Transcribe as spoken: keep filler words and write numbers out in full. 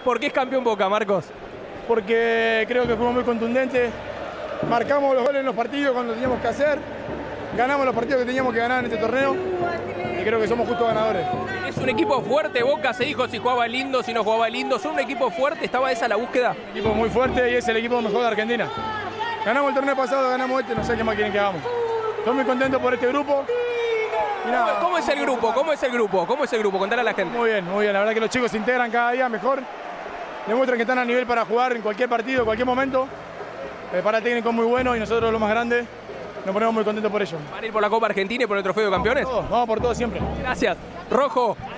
¿Por qué es campeón Boca, Marcos? Porque creo que fuimos muy contundentes, marcamos los goles en los partidos cuando teníamos que hacer, ganamos los partidos que teníamos que ganar en este torneo y creo que somos justos ganadores. Es un equipo fuerte, Boca se dijo si jugaba lindo, si no jugaba lindo, son un equipo fuerte, ¿estaba esa la búsqueda? Un equipo muy fuerte y es el equipo mejor de Argentina. Ganamos el torneo pasado, ganamos este, no sé qué más quieren que hagamos. Estoy muy contento por este grupo. Y nada. ¿Cómo es el grupo? ¿Cómo es el grupo? ¿Cómo es el grupo? Contale a la gente. Muy bien, muy bien, la verdad que los chicos se integran cada día mejor. Demuestran que están a nivel para jugar en cualquier partido, en cualquier momento. El para técnico es muy bueno y nosotros los más grandes nos ponemos muy contentos por ello. ¿Van a ir por la Copa Argentina y por el Trofeo de Campeones? Vamos por todo, vamos por todo siempre. Gracias. Rojo.